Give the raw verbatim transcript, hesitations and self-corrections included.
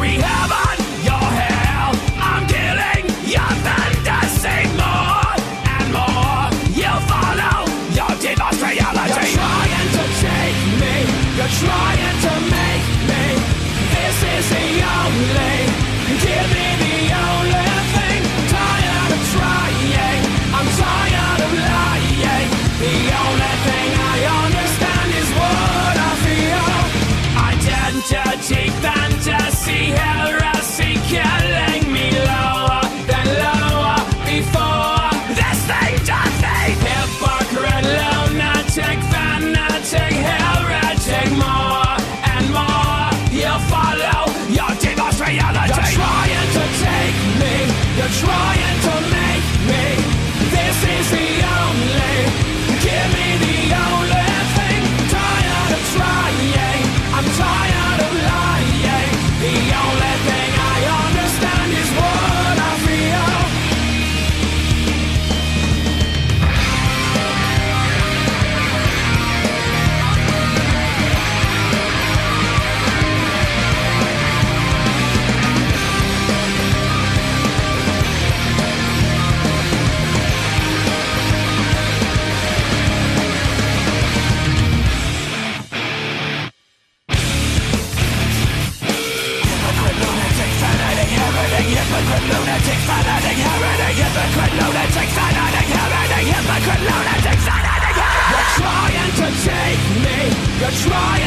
misery, heaven, your hell. I'm killing your fantasy more and more. You follow your devil's reality. You're trying to take me, you're trying to make me. This is the only, give me the only thing. Tired of trying, I'm tired of lying. The only thing I understand is what I feel. Identity, fantasy, heresy, killing me lower than lower before. This thing does me. Hypocrite, lunatic, fanatic, heretic, more and more. You follow your devil's reality. You're trying to take me, you're trying to make me. This is the only, give me the only thing. Tired of trying, I'm tired of lying. The only thing I understand is what I feel. Hypocrite, lunatic, fanatic, heretic. Hypocrite, lunatic, fanatic, heretic. Hypocrite, lunatic, fanatic, heretic. You're trying to take me, you're trying